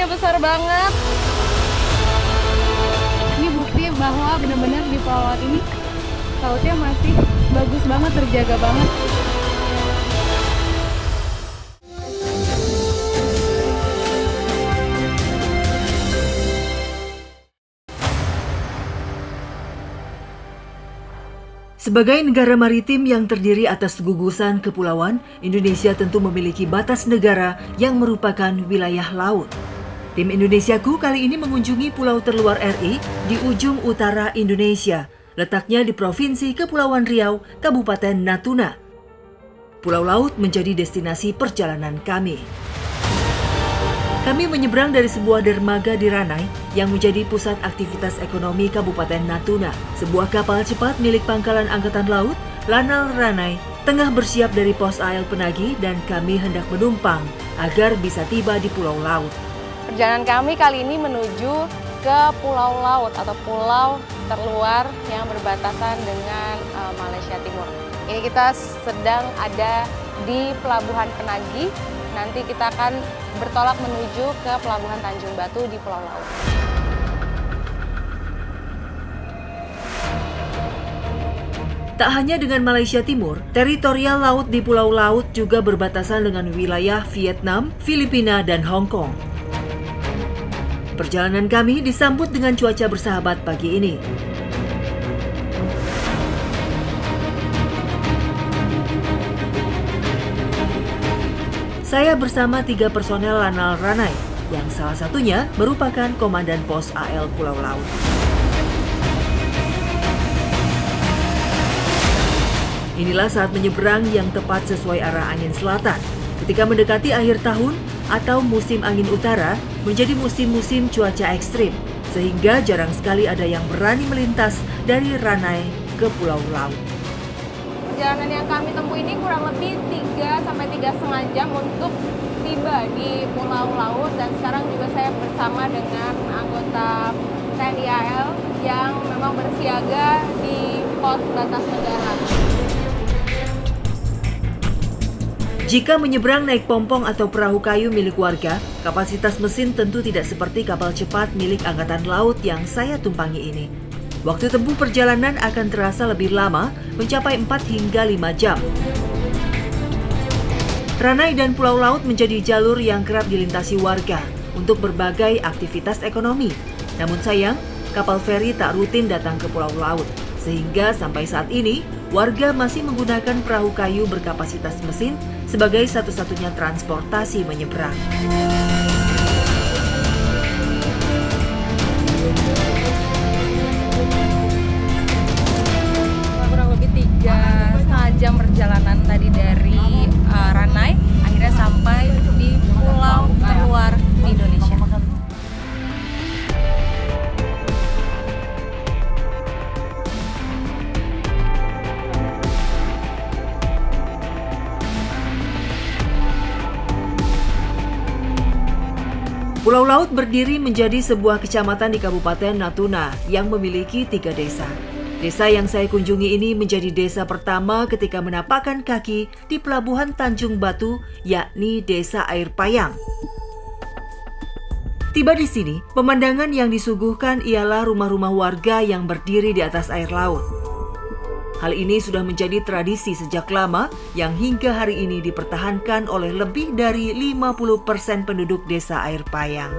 besar banget. Ini bukti bahwa benar-benar di Pulau Laut ini lautnya masih bagus banget, terjaga banget. Sebagai negara maritim yang terdiri atas gugusan kepulauan, Indonesia tentu memiliki batas negara yang merupakan wilayah laut. Tim Indonesiaku kali ini mengunjungi pulau terluar RI di ujung utara Indonesia, letaknya di Provinsi Kepulauan Riau, Kabupaten Natuna. Pulau Laut menjadi destinasi perjalanan kami. Kami menyeberang dari sebuah dermaga di Ranai yang menjadi pusat aktivitas ekonomi Kabupaten Natuna. Sebuah kapal cepat milik Pangkalan Angkatan Laut, Lanal Ranai, tengah bersiap dari pos AL Penagi dan kami hendak menumpang agar bisa tiba di Pulau Laut. Perjalanan kami kali ini menuju ke Pulau Laut atau pulau terluar yang berbatasan dengan Malaysia Timur. Ini kita sedang ada di Pelabuhan Penagi. Nanti kita akan bertolak menuju ke Pelabuhan Tanjung Batu di Pulau Laut. Tak hanya dengan Malaysia Timur, teritorial laut di Pulau Laut juga berbatasan dengan wilayah Vietnam, Filipina, dan Hong Kong. Perjalanan kami disambut dengan cuaca bersahabat pagi ini. Saya bersama 3 personel Lanal Ranai, yang salah satunya merupakan Komandan Pos AL Pulau Laut. Inilah saat menyeberang yang tepat sesuai arah angin selatan. Ketika mendekati akhir tahun atau musim angin utara, menjadi musim-musim cuaca ekstrim, sehingga jarang sekali ada yang berani melintas dari Ranai ke Pulau Laut. Perjalanan yang kami tempuh ini kurang lebih 3 sampai 3,5 jam untuk tiba di Pulau Laut, dan sekarang juga saya bersama dengan anggota TNI AL yang memang bersiaga di pos batas negara. Jika menyeberang naik pompong atau perahu kayu milik warga, kapasitas mesin tentu tidak seperti kapal cepat milik Angkatan Laut yang saya tumpangi ini. Waktu tempuh perjalanan akan terasa lebih lama, mencapai 4 hingga 5 jam. Ranai dan Pulau Laut menjadi jalur yang kerap dilintasi warga untuk berbagai aktivitas ekonomi. Namun sayang, kapal feri tak rutin datang ke Pulau Laut, sehingga sampai saat ini warga masih menggunakan perahu kayu berkapasitas mesin sebagai satu-satunya transportasi menyeberang. Jam perjalanan tadi dari Ranai, akhirnya sampai di pulau terluar di Indonesia. Pulau Laut berdiri menjadi sebuah kecamatan di Kabupaten Natuna yang memiliki 3 desa. Desa yang saya kunjungi ini menjadi desa pertama ketika menapakkan kaki di Pelabuhan Tanjung Batu, yakni Desa Air Payang. Tiba di sini, pemandangan yang disuguhkan ialah rumah-rumah warga yang berdiri di atas air laut. Hal ini sudah menjadi tradisi sejak lama yang hingga hari ini dipertahankan oleh lebih dari 50% penduduk Desa Air Payang.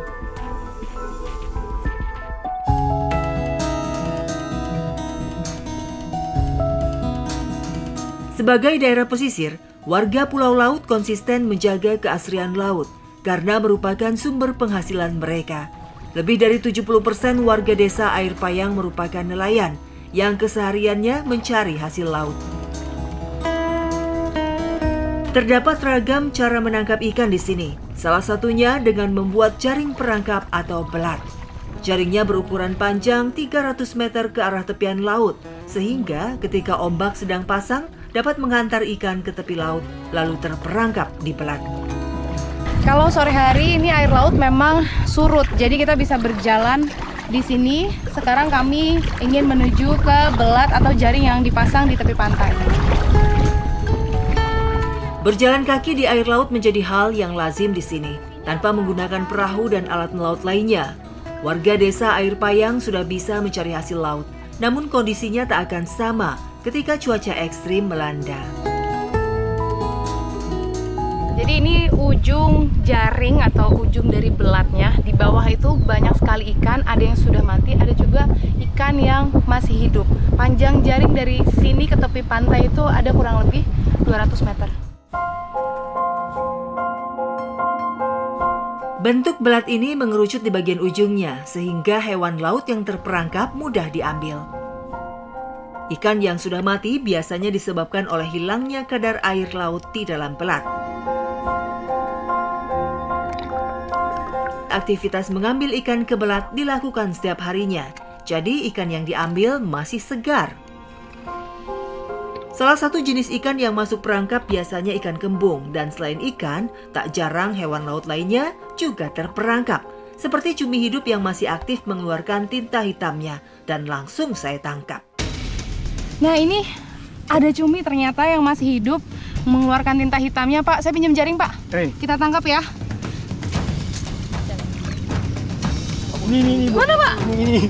Sebagai daerah pesisir, warga Pulau Laut konsisten menjaga keasrian laut karena merupakan sumber penghasilan mereka. Lebih dari 70% warga Desa Air Payang merupakan nelayan yang kesehariannya mencari hasil laut. Terdapat ragam cara menangkap ikan di sini, salah satunya dengan membuat jaring perangkap atau belat. Jaringnya berukuran panjang 300 meter ke arah tepian laut, sehingga ketika ombak sedang pasang, dapat menghantar ikan ke tepi laut, lalu terperangkap di belat. Kalau sore hari ini air laut memang surut, jadi kita bisa berjalan di sini. Sekarang kami ingin menuju ke belat atau jaring yang dipasang di tepi pantai. Berjalan kaki di air laut menjadi hal yang lazim di sini. tanpa menggunakan perahu dan alat melaut lainnya. Warga desa Air Payang sudah bisa mencari hasil laut, namun kondisinya tak akan sama ketika cuaca ekstrim melanda. Jadi ini ujung jaring atau ujung dari belatnya. Di bawah itu banyak sekali ikan, ada yang sudah mati, ada juga ikan yang masih hidup. Panjang jaring dari sini ke tepi pantai itu ada kurang lebih 200 meter. Bentuk belat ini mengerucut di bagian ujungnya, sehingga hewan laut yang terperangkap mudah diambil. Ikan yang sudah mati biasanya disebabkan oleh hilangnya kadar air laut di dalam belat. Aktivitas mengambil ikan ke belat dilakukan setiap harinya, jadi ikan yang diambil masih segar. Salah satu jenis ikan yang masuk perangkap biasanya ikan kembung, dan selain ikan, tak jarang hewan laut lainnya juga terperangkap, seperti cumi hidup yang masih aktif mengeluarkan tinta hitamnya, dan langsung saya tangkap. Nah ini ada cumi ternyata yang masih hidup mengeluarkan tinta hitamnya, Pak. Saya pinjam jaring, Pak. Kita tangkap ya. Ini, mana, Pak? Ini.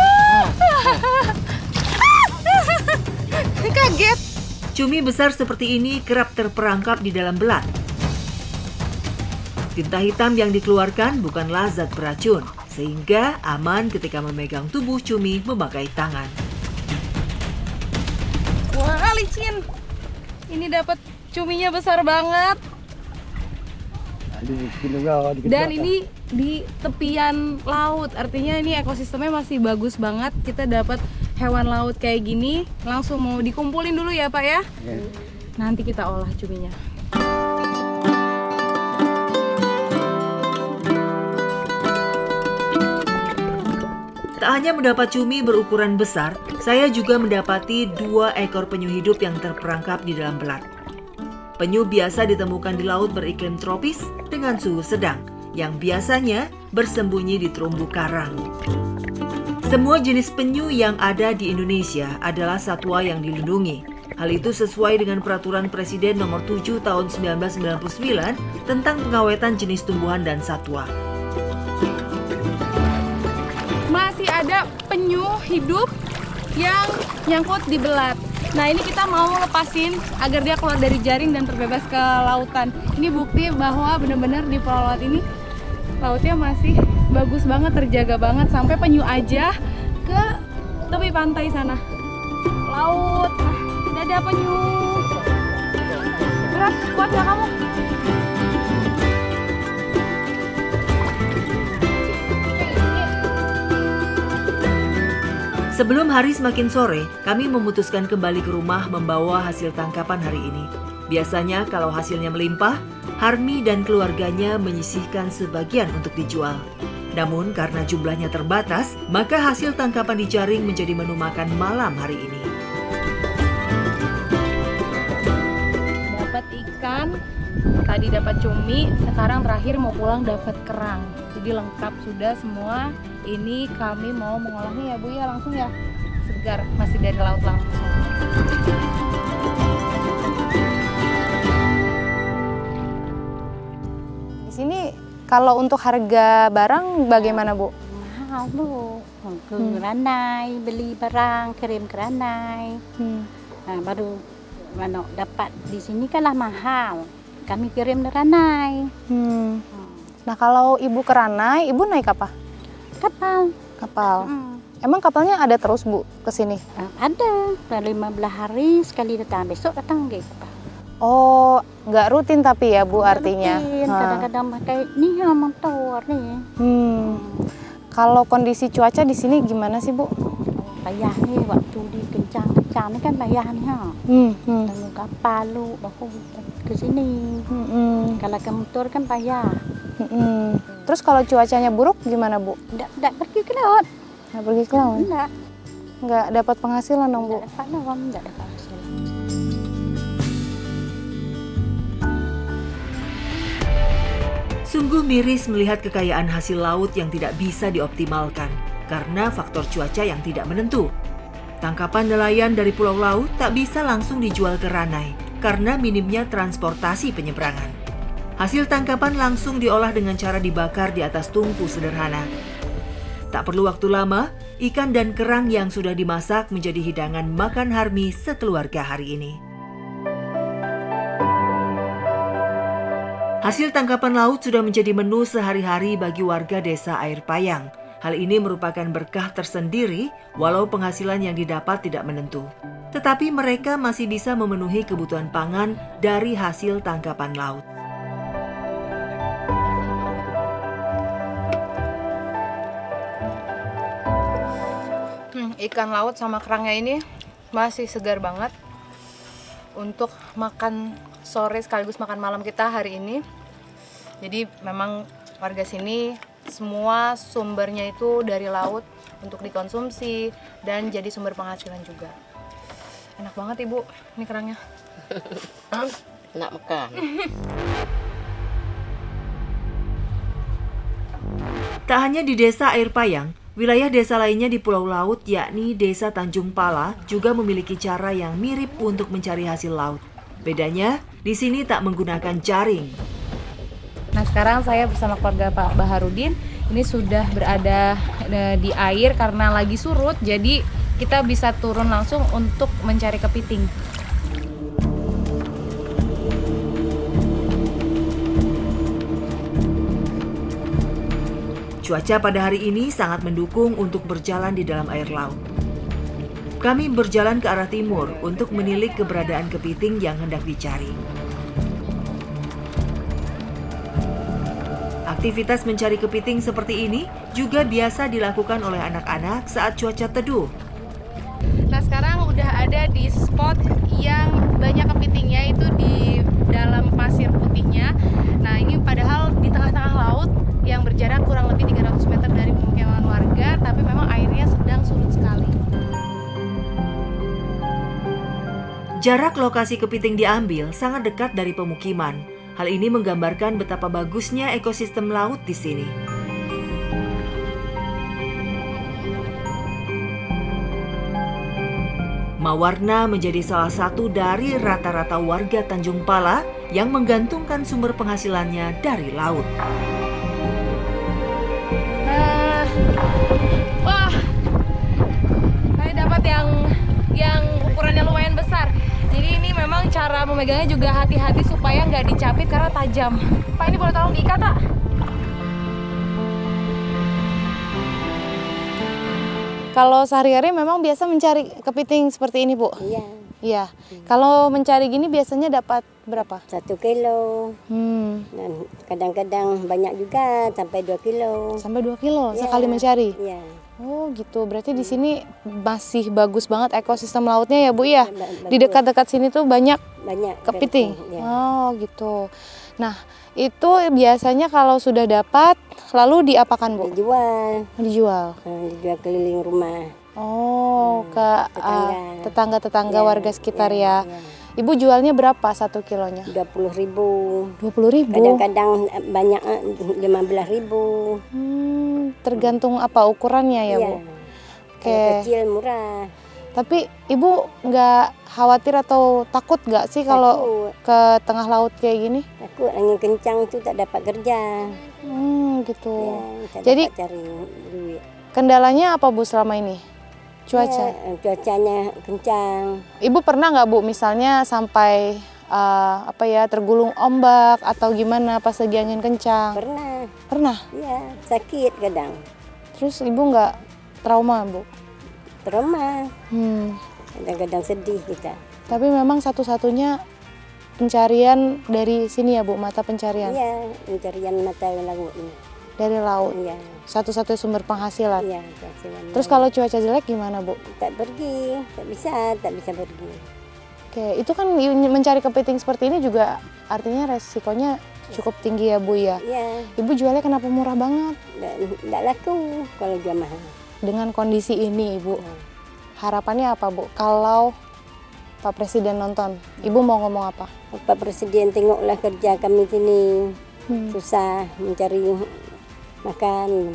Ini kaget. Cumi besar seperti ini kerap terperangkap di dalam belat. Tinta hitam yang dikeluarkan bukanlah zat beracun, sehingga aman ketika memegang tubuh cumi memakai tangan. Wah, licin. Ini dapat cuminya besar banget. Dan ini di tepian laut, artinya ini ekosistemnya masih bagus banget. Kita dapat hewan laut kayak gini, langsung mau dikumpulin dulu ya Pak ya. Nanti kita olah cuminya. Tak hanya mendapat cumi berukuran besar, saya juga mendapati 2 ekor penyu hidup yang terperangkap di dalam belat. Penyu biasa ditemukan di laut beriklim tropis dengan suhu sedang, yang biasanya bersembunyi di terumbu karang. Semua jenis penyu yang ada di Indonesia adalah satwa yang dilindungi. Hal itu sesuai dengan Peraturan Presiden Nomor 7 Tahun 1999 tentang pengawetan jenis tumbuhan dan satwa. Masih ada penyu hidup yang nyangkut di belat. Nah ini kita mau lepasin agar dia keluar dari jaring dan terbebas ke lautan. Ini bukti bahwa benar-benar di Pulau Laut ini lautnya masih bagus banget, terjaga banget, sampai penyu aja ke tepi pantai sana. Laut, dadah penyu. Berat, kuat gak kamu? Sebelum hari semakin sore, kami memutuskan kembali ke rumah membawa hasil tangkapan hari ini. Biasanya kalau hasilnya melimpah, Harmi dan keluarganya menyisihkan sebagian untuk dijual. Namun karena jumlahnya terbatas, maka hasil tangkapan di jaring menjadi menu makan malam hari ini. Dapat ikan, tadi dapat cumi, sekarang terakhir mau pulang dapat kerang. Jadi lengkap sudah semua. Ini kami mau mengolahnya ya Bu ya, langsung ya, segar, masih dari laut langsung. Di sini kalau untuk harga barang bagaimana Bu? Mahal Bu, ke Ranai beli barang, kirim ke Ranai. Nah, baru dapat di sini kalah mahal, kami kirim ke Ranai. Nah kalau Ibu ke Ranai, Ibu naik apa? Kapal. Emang kapalnya ada terus Bu ke sini? Ada, 15 hari sekali datang, besok datang ke kapal. Oh, nggak rutin tapi ya Bu artinya? Kadang-kadang pakai nih motor nih. Kalau kondisi cuaca di sini gimana sih Bu? Payah nih, waktu di kencang-kencang ini kan payah nih ha. Lalu kapal lu baru ke sini. Kalau ke motor kan payah. Terus kalau cuacanya buruk gimana Bu? Nggak pergi ke laut. Nggak pergi ke laut? Nggak dapat penghasilan dong Bu? Nggak dapat penghasilan. Sungguh miris melihat kekayaan hasil laut yang tidak bisa dioptimalkan karena faktor cuaca yang tidak menentu. Tangkapan nelayan dari pulau laut tak bisa langsung dijual ke Ranai karena minimnya transportasi penyeberangan. Hasil tangkapan langsung diolah dengan cara dibakar di atas tungku sederhana. Tak perlu waktu lama, ikan dan kerang yang sudah dimasak menjadi hidangan makan Harmi sekeluarga hari ini. Hasil tangkapan laut sudah menjadi menu sehari-hari bagi warga desa Air Payang. Hal ini merupakan berkah tersendiri walau penghasilan yang didapat tidak menentu. Tetapi mereka masih bisa memenuhi kebutuhan pangan dari hasil tangkapan laut. Ikan laut sama kerangnya ini masih segar banget untuk makan sore sekaligus makan malam kita hari ini. Jadi memang warga sini semua sumbernya itu dari laut untuk dikonsumsi dan jadi sumber penghasilan juga. Enak banget Ibu, ini kerangnya. Enak makan. Tak hanya di desa Air Payang, wilayah desa lainnya di Pulau Laut yakni desa Tanjung Pala juga memiliki cara yang mirip untuk mencari hasil laut. Bedanya, di sini tak menggunakan jaring. Nah sekarang saya bersama keluarga Pak Baharudin ini sudah berada di air karena lagi surut, jadi kita bisa turun langsung untuk mencari kepiting. Cuaca pada hari ini sangat mendukung untuk berjalan di dalam air laut. Kami berjalan ke arah timur untuk menilik keberadaan kepiting yang hendak dicari. Aktivitas mencari kepiting seperti ini juga biasa dilakukan oleh anak-anak saat cuaca teduh. Nah sekarang udah ada di spot yang banyak kepitingnya itu di dalam pasir putihnya. Nah ini padahal di tengah-tengah laut yang berjarak kurang lebih 300 meter dari pemukiman warga, tapi memang airnya sedang surut sekali. Jarak lokasi kepiting diambil sangat dekat dari pemukiman. Hal ini menggambarkan betapa bagusnya ekosistem laut di sini. Mawarna menjadi salah satu dari rata-rata warga Tanjung Pala yang menggantungkan sumber penghasilannya dari laut. Wah, saya dapat yang ukurannya lumayan besar. Jadi ini memang cara memegangnya juga hati-hati supaya nggak dicapit karena tajam. Pak, ini boleh tolong diikat, Pak? Kalau sehari-hari memang biasa mencari kepiting seperti ini, Bu? Iya. Iya. Kalau mencari gini biasanya dapat berapa? 1 kilo. Dan kadang-kadang banyak juga sampai 2 kilo. Sampai 2 kilo Iya. sekali mencari? Iya. Oh gitu, berarti di sini masih bagus banget ekosistem lautnya ya Bu ya? Bagus. Di dekat-dekat sini tuh banyak kepiting? Ya. Oh gitu. Nah itu biasanya kalau sudah dapat lalu diapakan Bu? Dijual. Dijual? Dijual keliling rumah. Oh ke tetangga-tetangga Ya, warga sekitar ya. Ya. Ibu jualnya berapa 1 kilonya? 20.000. 20.000? Kadang-kadang banyak 15.000. Tergantung apa ukurannya ya, Bu? Kalau kecil murah. Tapi Ibu nggak khawatir atau takut nggak sih kalau ke tengah laut kayak gini? Takut angin kencang itu tak dapat kerja. Gitu. Ya, jadi dapat cari duit. Kendalanya apa Bu selama ini? Cuaca? Ya, cuacanya kencang. Ibu pernah nggak Bu misalnya sampai tergulung ombak atau gimana pas lagi angin kencang? Pernah. Pernah? Iya, sakit kadang. Terus Ibu nggak trauma Bu? Trauma. Kadang-kadang sedih kita. Tapi memang satu-satunya pencarian dari sini ya Bu, mata pencarian? Iya, pencarian mata laut ini. Dari laut? Iya. Satu-satunya sumber penghasilan? Iya, penghasilan. Terus kalau cuaca jelek gimana Bu? Tak pergi, tak bisa pergi. Oke, itu kan mencari kepiting seperti ini juga artinya resikonya cukup tinggi ya Bu ya? Iya. Ibu jualnya kenapa murah banget? Nggak laku kalau jual mahal. Dengan kondisi ini Ibu, harapannya apa Bu? Kalau Pak Presiden nonton, Ibu mau ngomong apa? Pak Presiden tengoklah kerja kami sini. Susah mencari makan.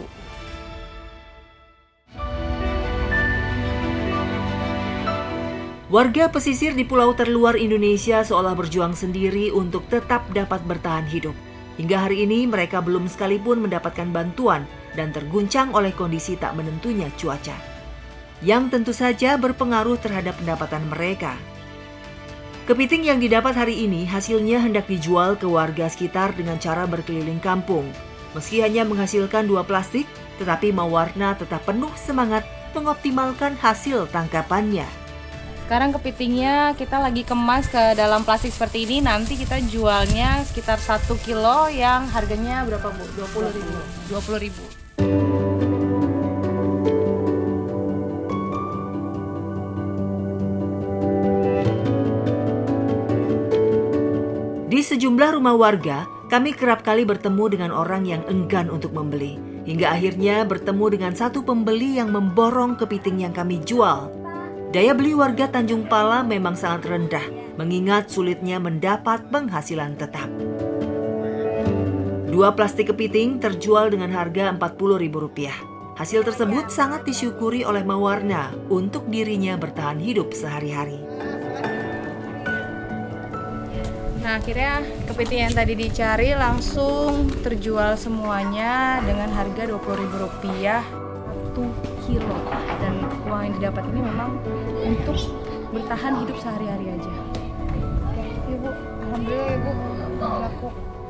Warga pesisir di pulau terluar Indonesia seolah berjuang sendiri untuk tetap dapat bertahan hidup. Hingga hari ini mereka belum sekalipun mendapatkan bantuan dan terguncang oleh kondisi tak menentunya cuaca, yang tentu saja berpengaruh terhadap pendapatan mereka. Kepiting yang didapat hari ini hasilnya hendak dijual ke warga sekitar dengan cara berkeliling kampung. Meski hanya menghasilkan 2 plastik, tetapi Mawarna tetap penuh semangat mengoptimalkan hasil tangkapannya. Sekarang kepitingnya kita lagi kemas ke dalam plastik seperti ini. Nanti kita jualnya sekitar 1 kilo yang harganya berapa Bu? 20.000. 20.000. Di sejumlah rumah warga, kami kerap kali bertemu dengan orang yang enggan untuk membeli. Hingga akhirnya bertemu dengan satu pembeli yang memborong kepiting yang kami jual. Daya beli warga Tanjung Pala memang sangat rendah, mengingat sulitnya mendapat penghasilan tetap. 2 plastik kepiting terjual dengan harga Rp40.000. Hasil tersebut sangat disyukuri oleh Mawarna untuk dirinya bertahan hidup sehari-hari. Nah, akhirnya kepiting yang tadi dicari langsung terjual semuanya dengan harga Rp20.000 1 kilo. Dan uang yang didapat ini memang untuk bertahan hidup sehari-hari aja. Ibu, alhamdulillah Ibu, laku.